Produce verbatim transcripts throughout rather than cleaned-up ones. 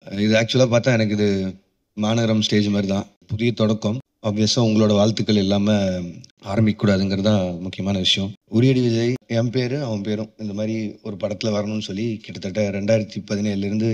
இது ஆக்சுவலாக பார்த்தா எனக்கு இது மாநகரம் ஸ்டேஜ் மாதிரி தான், புதிய தொடக்கம். ஆப்வியஸாக உங்களோட வாழ்த்துக்கள் இல்லாமல் ஆரம்பிக்கக்கூடாதுங்கிறது தான் முக்கியமான விஷயம். உரியடி விஜய் என் பேர் அவன் பேரும் இந்த மாதிரி ஒரு படத்தில் வரணும்னு சொல்லி கிட்டத்தட்ட ரெண்டாயிரத்தி பதினேழுலேருந்து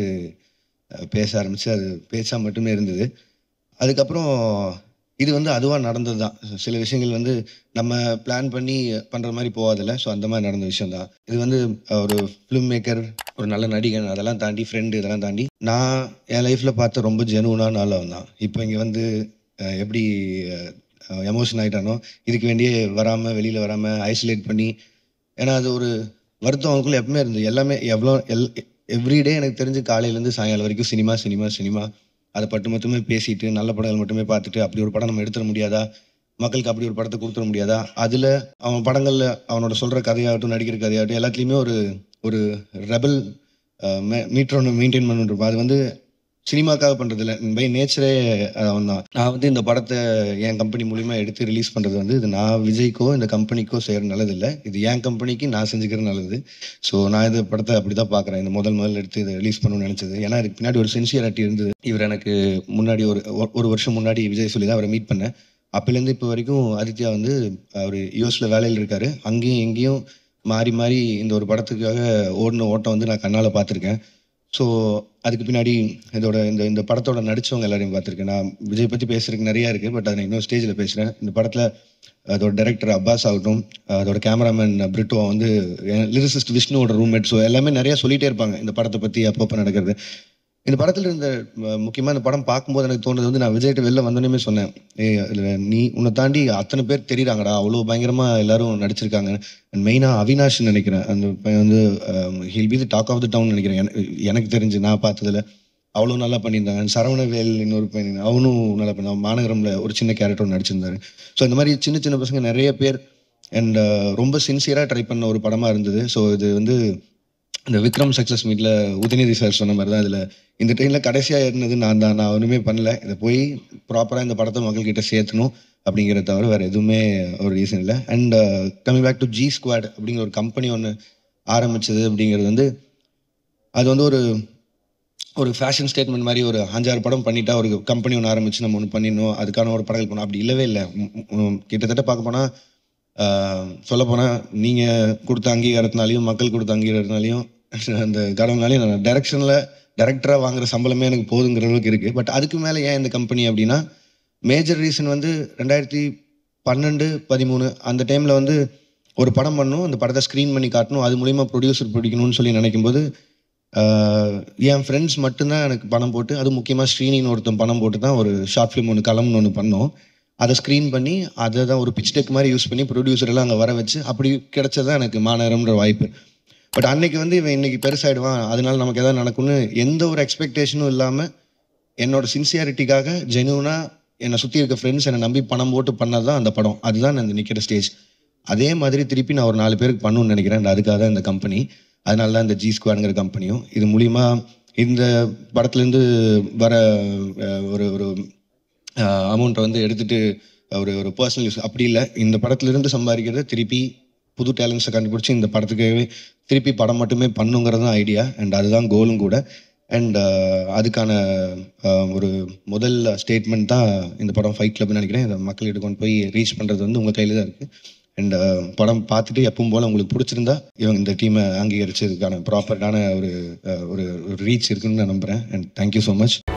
பேச ஆரம்பித்து அது பேச்சா மட்டுமே இருந்தது. அதுக்கப்புறம் இது வந்து அதுவாக நடந்தது தான். சில விஷயங்கள் வந்து நம்ம பிளான் பண்ணி பண்ணுற மாதிரி போகாதில்ல. ஸோ அந்த மாதிரி நடந்த விஷயம் தான் இது. வந்து ஒரு ஃபிலிம் மேக்கர், ஒரு நல்ல நடிகன், அதெல்லாம் தாண்டி ஃப்ரெண்டு, இதெல்லாம் தாண்டி நான் என் லைஃப்பில் பார்த்த ரொம்ப ஜெனுவனான ஆள் தான். இப்போ இங்கே வந்து எப்படி எமோஷன் ஆகிட்டானோ இதுக்கு வேண்டியே வராமல், வெளியில் வராமல் ஐசோலேட் பண்ணி, ஏன்னா அது ஒரு வருத்தம் அவங்களுக்குள்ள எப்பவுமே இருந்தது. எல்லாமே எவ்வளோ எல் எவ்ரிடே எனக்கு தெரிஞ்சு காலையிலேருந்து சாயங்காலம் வரைக்கும் சினிமா சினிமா சினிமா அதை பட்டு மட்டுமே பேசிட்டு, நல்ல படங்கள் மட்டுமே பார்த்துட்டு, அப்படி ஒரு படம் நம்ம எடுத்துட முடியாதா, மக்களுக்கு அப்படி ஒரு படத்தை கொடுத்துட முடியாதா, அதில் அவன் படங்களில் அவனோட சொல்கிற கதையாகட்டும், நடிக்கிற கதையாகட்டும், எல்லாத்துலேயுமே ஒரு ஒரு ரெபல் மீட்டர் ஒன்று மெயின்டைன் பண்ணிட்டுருப்பான். அது வந்து சினிமாக்காக பண்ணுறது இல்லை, பை நேச்சரே அவன் தான். நான் வந்து இந்த படத்தை என் கம்பெனி மூலிமா எடுத்து ரிலீஸ் பண்ணுறது வந்து இது நான் விஜய்க்கோ இந்த கம்பெனிக்கோ செய்கிற நல்லதில்லை, இது என் கம்பெனிக்கு நான் செஞ்சுக்கிறது நல்லது. ஸோ நான் இந்த படத்தை அப்படி தான் பார்க்குறேன். இந்த முதல் முதல் எடுத்து இதை ரிலீஸ் பண்ணணும்னு நினச்சது, ஏன்னா இதுக்கு பின்னாடி ஒரு சின்சியரிட்டி இருந்தது. இவர் எனக்கு முன்னாடி ஒரு ஒரு வருஷம் முன்னாடி விஜய் சொல்லி தான் அவரை மீட் பண்ணேன். அப்போலேருந்து இப்போ வரைக்கும் ஆதித்யா வந்து அவர் யூஎஸில் வேலையில் இருக்கார். அங்கேயும் எங்கேயும் மாறி மாறி இந்த ஒரு படத்துக்காக ஓடின ஓட்டம் வந்து நான் கண்ணால் பார்த்துருக்கேன். ஸோ அதுக்கு பின்னாடி இதோட இந்த இந்த படத்தோட நடித்தவங்க எல்லாரையும் பார்த்துருக்கேன். நான் விஜய் பற்றி பேசுறதுக்கு நிறையா இருக்குது, பட் அதை இன்னொரு ஸ்டேஜில் பேசுகிறேன். இந்த படத்தில் அதோட டைரக்டர் அப்பாஸ் ஆகட்டும், அதோட கேமராமேன் பிரிட்டோ வந்து லிரிசிஸ்ட் விஷ்ணுவோட ரூம்மேட். ஸோ எல்லாமே நிறையா சொல்லிகிட்டே இருப்பாங்க இந்த படத்தை பற்றி அப்பப்போ நடக்கிறது. இந்த படத்தில் இருந்த முக்கியமாக இந்த படம் பார்க்கும்போது எனக்கு தோணுது வந்து, நான் விஜய்கிட்ட வெளில வந்தோடனே சொன்னேன், ஏ இதில் நீ உன்னை தாண்டி அத்தனை பேர் தெரியுறாங்கடா, அவ்வளோ பயங்கரமாக எல்லாரும் நடிச்சிருக்காங்க. அண்ட் மெயினாக அவினாஷ்ன்னு நினைக்கிறேன், அந்த பையன் வந்து will be the talk of the town நினைக்கிறேன். எனக்கு தெரிஞ்சு நான் பார்த்ததில் அவ்வளோ நல்லா பண்ணியிருந்தாங்க. சரவணவேல் இன்னொரு பையன், அவனும் நல்லா பண்ண, மாநகரமில் ஒரு சின்ன கேரக்டர் நடிச்சிருந்தாரு. ஸோ இந்த மாதிரி சின்ன சின்ன பசங்க நிறைய பேர் அண்ட் ரொம்ப சின்சியராக ட்ரை பண்ண ஒரு படமாக இருந்தது. ஸோ இது வந்து இந்த விக்ரம் சக்ஸஸ் மீட்டில் உதயநிதி சார் சொன்ன மாதிரி தான், இதில் இந்த ட்ரெயினில் கடைசியாக ஏறினது நான் தான். நான் ஒன்றுமே பண்ணல, இதை போய் ப்ராப்பராக இந்த படத்தை மக்கள்கிட்ட சேர்த்தணும் அப்படிங்கிறத தவிர வேறு எதுவுமே ஒரு ரீசன் இல்லை. And coming back to G squad அப்படிங்கிற ஒரு கம்பெனி ஒன்று ஆரம்பித்தது அப்படிங்கிறது வந்து, அது வந்து ஒரு ஒரு ஃபேஷன் ஸ்டேட்மெண்ட் மாதிரி. ஒரு அஞ்சாறு படம் பண்ணிட்டா ஒரு கம்பெனி ஒன்று ஆரம்பித்து நம்ம ஒன்று பண்ணிடணும், அதுக்கான ஒரு படங்கள் பண்ணணும், அப்படி இல்லவே இல்லை. கிட்டத்தட்ட பார்க்க போனால், சொல்லப்போனால் நீங்கள் கொடுத்த அங்கீகாரத்தினாலையும் மக்கள் கொடுத்த அங்கீகாரத்தினாலையும் அந்த கடவுள்னாலையும் நான் டைரக்ஷனில் டைரக்டராக வாங்குகிற சம்பளமே எனக்கு போதுங்கிற அளவுக்கு இருக்குது. பட் அதுக்கு மேலே ஏன் இந்த கம்பெனி அப்படின்னா, மேஜர் ரீசன் வந்து ரெண்டாயிரத்தி பன்னெண்டு பதிமூணு அந்த டைமில் வந்து ஒரு படம் பண்ணணும், அந்த படத்தை ஸ்க்ரீன் பண்ணி காட்டணும், அது மூலிமா ப்ரொடியூசர் பிடிக்கணும்னு சொல்லி நினைக்கும்போது என் ஃப்ரெண்ட்ஸ் மட்டும்தான் எனக்கு பணம் போட்டு, அது முக்கியமாக ஸ்ரீனின்னு ஒருத்தன் பணம் போட்டு தான் ஒரு ஷார்ட் ஃபிலிம் ஒன்று களம்னு ஒன்று பண்ணோம். அதை ஸ்க்ரீன் பண்ணி அதை தான் ஒரு பிச் டெக் மாதிரி யூஸ் பண்ணி ப்ரொடியூசரெல்லாம் அங்கே வர வச்சு அப்படி கிடைச்சது தான் எனக்கு மாநகரம்ன்ற வாய்ப்பு. பட் அன்னைக்கு வந்து இவன் இன்னைக்கு பெருசாகிடுவான், அதனால நமக்கு எதாவது நடக்கும்னு எந்த ஒரு எக்ஸ்பெக்டேஷனும் இல்லாமல் என்னோட சின்சியாரிட்டிக்காக ஜெனுவனாக என்னை சுற்றி இருக்க ஃப்ரெண்ட்ஸ் என்னை நம்பி பணம் போட்டு பண்ணது தான் அந்த படம். அதுதான் நான் நிற்கிற ஸ்டேஜ். அதே மாதிரி திருப்பி நான் ஒரு நாலு பேருக்கு பண்ணணும்னு நினைக்கிறேன். அதுக்காக தான் இந்த கம்பெனி, அதனால தான் இந்த ஜி ஸ்குவாடுங்கிற கம்பெனியும். இது மூலிமா இந்த படத்துலேருந்து வர ஒரு ஒரு அமௌண்ட்டை வந்து எடுத்துகிட்டு ஒரு ஒரு பர்சனல் யூஸ் அப்படி இல்லை, இந்த படத்துலேருந்து சம்பாதிக்கிறத திருப்பி புது டேலண்ட்ஸை கண்டுபிடிச்சி இந்த படத்துக்காகவே திருப்பி படம் மட்டுமே பண்ணுங்கிறது தான் ஐடியா. அண்ட் அதுதான் கோலும் கூட. அண்ட் அதுக்கான ஒரு முதல் ஸ்டேட்மெண்ட் தான் இந்த படம் ஃபைட் கிளப்னு நினைக்கிறேன். இதை மக்கள்கிட்ட கொண்டு போய் ரீச் பண்ணுறது வந்து உங்கள் கையில் தான் இருக்குது. அண்ட் படம் பார்த்துட்டு எப்பவும் போல் உங்களுக்கு பிடிச்சிருந்தா இவங்க இந்த டீமை அங்கீகரிச்சதுக்கான ப்ராப்பரான ஒரு ஒரு ரீச் இருக்குன்னு நான் நம்புகிறேன். And thank you so much.